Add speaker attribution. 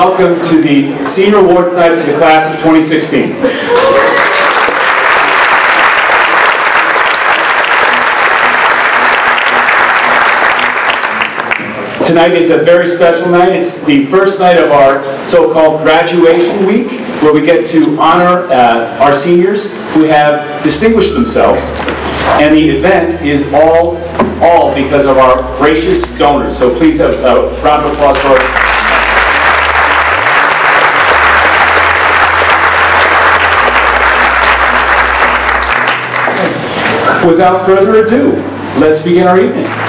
Speaker 1: welcome to the Senior Awards Night for the class of 2016. Tonight is a very special night. It's the first night of our so-called graduation week, where we get to honor our seniors who have distinguished themselves. And the event is all because of our gracious donors. So please have a round of applause for us. Without further ado, let's begin our evening.